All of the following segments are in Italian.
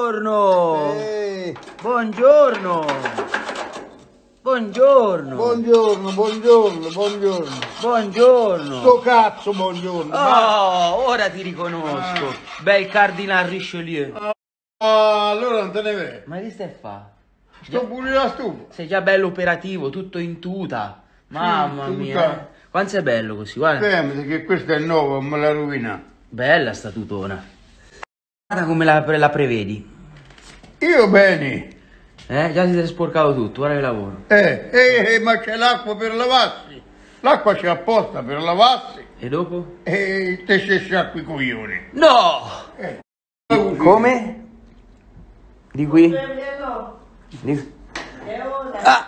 Buongiorno! Buongiorno! Buongiorno! Buongiorno, buongiorno, buongiorno. Buongiorno! Sto cazzo, buongiorno. Oh, ora ti riconosco. Bel Cardinal Richelieu. Allora non te ne vai. Ma che stai a fare? Sto pure la stufa. Sei già bello operativo, tutto in tuta. Mamma mia. Quanto sei bello così, guarda. Fermati che questo è nuovo, me la rovina. Bella sta tutona. Guarda come la prevedi. Io bene. Già si è sporcato tutto, guarda che lavoro. Ma c'è l'acqua per lavarsi. L'acqua c'è apposta per lavarsi. E dopo? E te si sciacqui i coglioni. No! Come? Di qui? Di... Ah!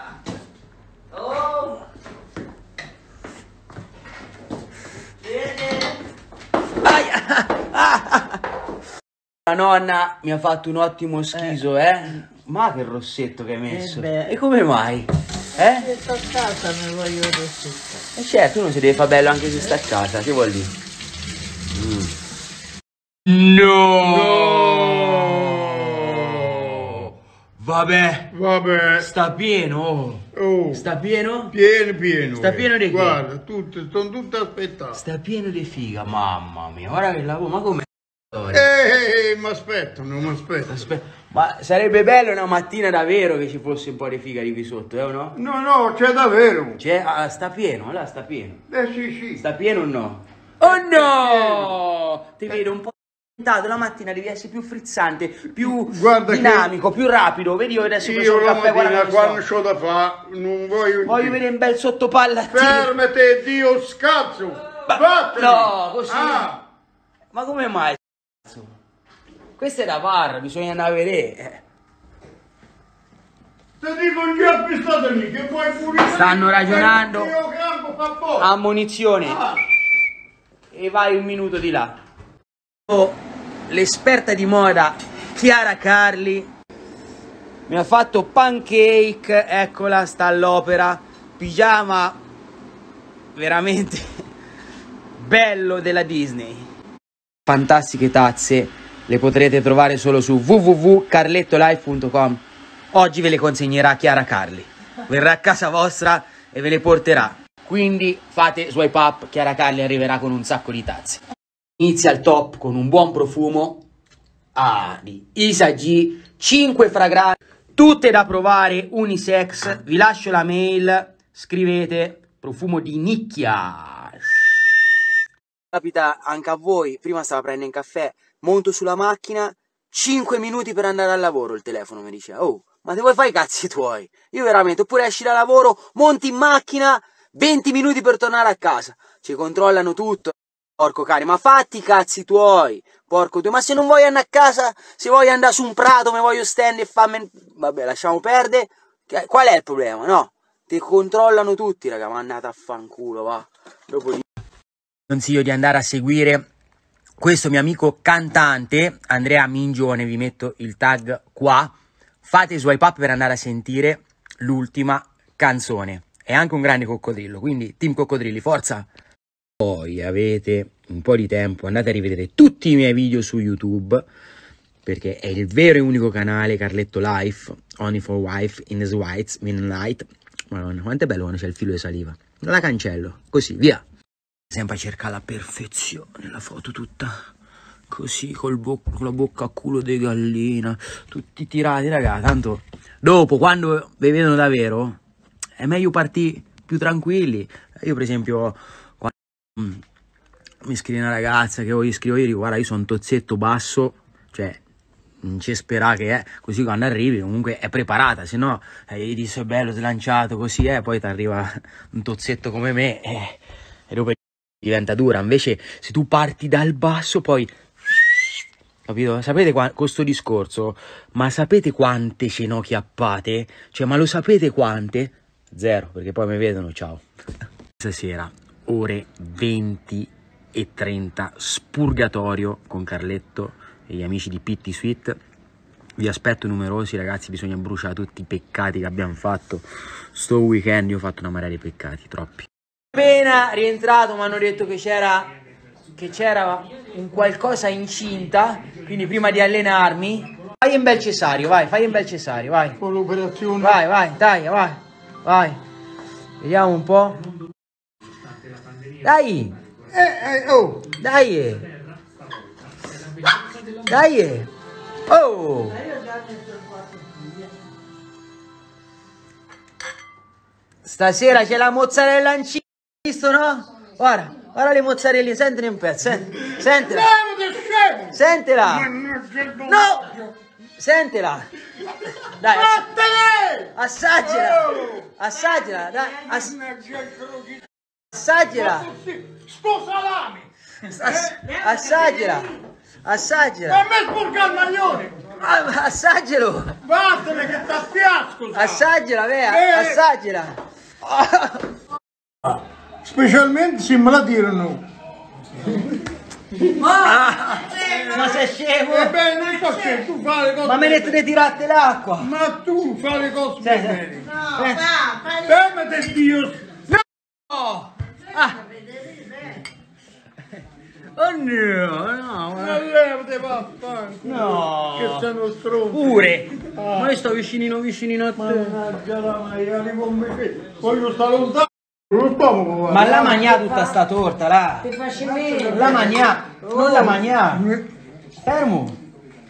La nonna mi ha fatto un ottimo schiso, Ma che rossetto che hai messo. E come mai? Sto a casa, mi voglio rossetto. E certo, uno si deve fare bello anche se sta a casa, che vuol dire? No! Vabbè. Sta pieno. Oh. Sta pieno? Pieno. Sta pieno di che? Guarda, sono tutte aspettate. Sta pieno di figa, mamma mia, guarda che lavoro, ma com'è? Mi aspetto. Ma sarebbe bello una mattina davvero che ci fosse un po' di figa di qui sotto, o no? No, c'è davvero. C'è, sta pieno, là sta pieno. Sì. Sta pieno o no? Oh no! Ti vedo un po' la mattina, devi essere più frizzante, più dinamico, più rapido. Vedi io adesso che Io il la caffè, mattina quando c'ho da fare non voglio vedere un bel sottopalla. Fermati, Dio scazzo! Vattene! No, così. Ma come mai? Questa è da VAR, bisogna andare a vedere. Ti dico un giappi statemi che vuoi pure. Stanno ragionando a munizione. E vai un minuto di là. L'esperta di moda Chiara Carli mi ha fatto pancake, eccola, sta all'opera, pigiama veramente bello della Disney. Fantastiche tazze, le potrete trovare solo su www.carlettolife.com. Oggi ve le consegnerà Chiara Carli, verrà a casa vostra e ve le porterà. Quindi fate swipe up, Chiara Carli arriverà con un sacco di tazze. Inizia al top con un buon profumo di Isa G, 5 fragranze, tutte da provare, unisex. Vi lascio la mail, scrivete profumo di nicchia. Capita anche a voi, prima stavo prendendo un caffè, monto sulla macchina, 5 minuti per andare al lavoro, il telefono mi dice: oh, ma te vuoi fare i cazzi tuoi? Io veramente, oppure esci da lavoro, monti in macchina, 20 minuti per tornare a casa, ci controllano tutto. Porco cane, ma fatti i cazzi tuoi, porco tu, ma se non vuoi andare a casa, se vuoi andare su un prato, mi voglio stendere e fammi... Vabbè, lasciamo perdere, qual è il problema, no? Ti controllano tutti, raga, ma andate a fanculo, va. Dopo consiglio di andare a seguire questo mio amico cantante, Andrea Mingione, vi metto il tag qua. Fate swipe up per andare a sentire l'ultima canzone, è anche un grande coccodrillo, quindi team coccodrilli, forza! Poi avete un po' di tempo, andate a rivedere tutti i miei video su YouTube, perché è il vero e unico canale Carletto Life, Only for Wife, In the Swites, Midnight. Madonna, quanto è bello quando c'è il filo di saliva. La cancello, così, via. Sempre a cercare la perfezione, la foto tutta così, con la bocca a culo di gallina, tutti tirati, raga. Tanto dopo, quando vi vedono davvero, è meglio partire più tranquilli. Io per esempio... mi scrive una ragazza che gli scrivo, io dico: guarda, io sono un tozzetto basso, cioè non c'è spera che è così, quando arrivi comunque è preparata, se no gli dici è bello slanciato così, poi ti arriva un tozzetto come me e dopo diventa dura. Invece se tu parti dal basso poi, capito? Sapete questo discorso, ma sapete quante ce n'ho chiappate? Cioè, ma lo sapete quante? Zero, perché poi mi vedono, ciao. Stasera ore 20:30, spurgatorio con Carletto e gli amici di Pitti Sweet. Vi aspetto numerosi, ragazzi, bisogna bruciare tutti i peccati che abbiamo fatto sto weekend. Io ho fatto una marea di peccati, troppi. Appena rientrato mi hanno detto che c'era un qualcosa incinta, quindi prima di allenarmi Fai un bel cesario, vai, fai un bel cesario, vai. Con l'operazione. Vai, dai, vai. Vediamo un po'. Dai. Oh. Dai. Oh. Stasera c'è la mozzarella in cisto, no? Guarda le mozzarelle, sentine un pezzo, sentila. Sentila. No! Sentila. Dai, assaggiala, dai, assaggiala. Sto salame. Assaggiala. A me sporca il maglione. Assaggialo. Vattene che sta fiasco. Assaggiala, vea, assaggiala. Specialmente se me la tirano. Ma sei scemo? Beh, non so se tu fai le cose. Ma me ne te tirate l'acqua. Ma tu fai le cose bene. No, Fermate Dio. No. Oh no. Ma levate vaffanculo. No. Che sei uno stronzo. Pure. Ma io sto vicinino a te. Mannaggia la maiali con me. Voglio stare lontano. Non stiamo. Ma la mangià tutta sta torta, là. ti faccio meno. La mangià. Non la mangià. Fermo.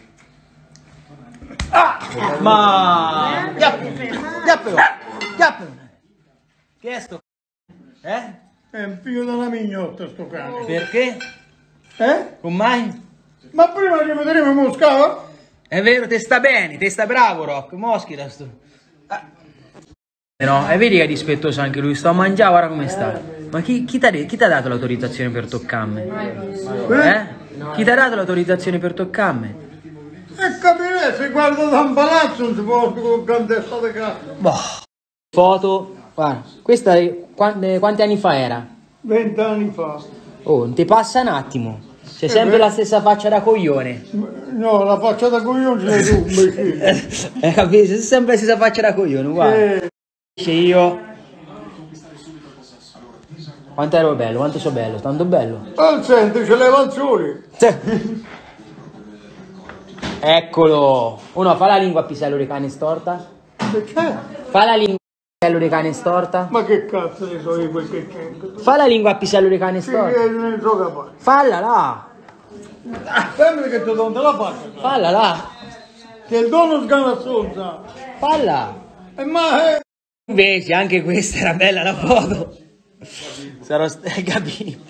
Ma. Chiappelo. Che è sto? È un figlio della mignotta sto cane. Perché? Come mai? Ma prima che vedremo Moscava? È vero, te sta bene, te sta bravo Rock, moschita sto. No, e vedi che è dispettoso anche lui, sto a mangiare, guarda come sta. Ma chi ti ha dato l'autorizzazione per toccarmi? Chi ti ha dato l'autorizzazione per toccarmi? E capire, se guarda da un palazzo non si può con grandezza di casa. Boh. Foto, guarda, questa quanti anni fa era? 20 anni fa. Oh, non ti passa un attimo. C'è sempre la stessa faccia da coglione. No, la faccia da coglione ce l'hai tu, imbecille. Capito? C'è sempre la stessa faccia da coglione, guarda. Dice io. Quanto ero bello, quanto sono bello, tanto bello. Senti, ce leva il sole. Eccolo. Uno fa la lingua a pisello di cane storta. Perché? Fa la lingua a pisello di cane storta. Ma che cazzo ne so io quel che c'è? Fa la lingua a pisello di cane Sì, storta. non ne so capace. Falla là. Fammi che ti do la faccia. Falla là. Che il dono sganazzonza. Falla. Ma Invece anche questa era bella la foto. Sarò Gabibbo.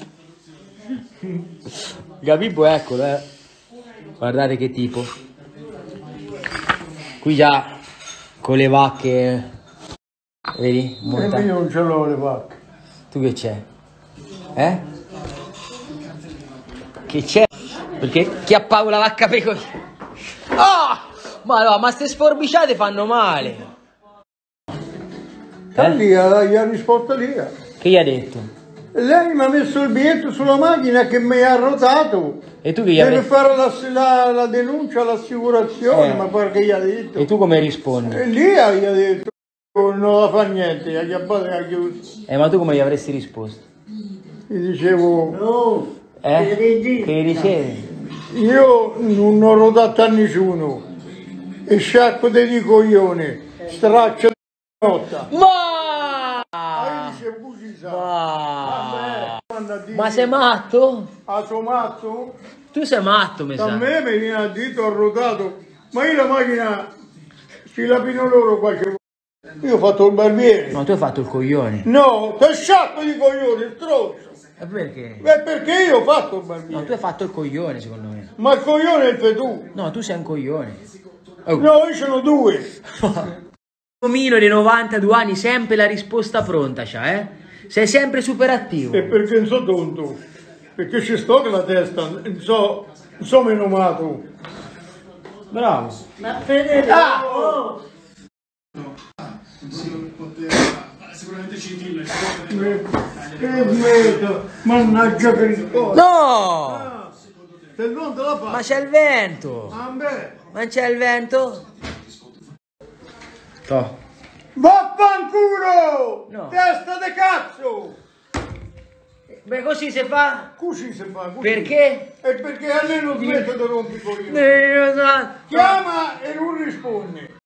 Gabibbo, eccolo, Guardate che tipo. Qui già con le vacche. Vedi? io non ce l'ho le vacche. Tu che c'è? Che c'è? Perché chi ha paura la vacca pecorina? Ma no, ma ste sforbiciate fanno male. Lì, gli ha risposto lì. Che gli ha detto? Lei mi ha messo il biglietto sulla macchina che mi ha rotato. E tu che gli Deve avresti... fare la denuncia all'assicurazione, ma poi che gli ha detto? E tu come rispondi? E lì gli ha detto non la fa niente, gli ha chiappato e ha chiuso. Ma tu come gli avresti risposto? Gli dicevo, Che gli dicevi? io non ho rotato a nessuno, e sciacco di coglione, straccio di notta. Ma! Io dicevo così sa. Ma sei matto? A suo mazzo? Tu sei matto, mi A sa. me mi viene a dito, ho rotato, ma io la macchina ci lapino loro qualche volta. Io ho fatto il barbiere. Ma tu hai fatto il coglione. No, sei sciacco di coglione, stronzo. E perché? Beh, perché io ho fatto il barbiere. No, tu hai fatto il coglione, secondo me. Ma il coglione è il fetù. No, tu sei un coglione. Oh. No, io sono due. Omino di 92 anni, sempre la risposta pronta, Sei sempre super attivo. E perché non so tonto? Perché ci sto con la testa, non so menomato. Bravo. Ma Federico, Sicuramente scintilla. Che metto, mannaggia che risposta. No! Se non te la fa. Ma c'è il vento! Ma c'è il vento? Toh. Vaffanculo! No. Testa de cazzo! Beh, così si fa? Così si fa, così. Perché? E perché almeno smetto di rompere i coglioni. No. Chiama risponde.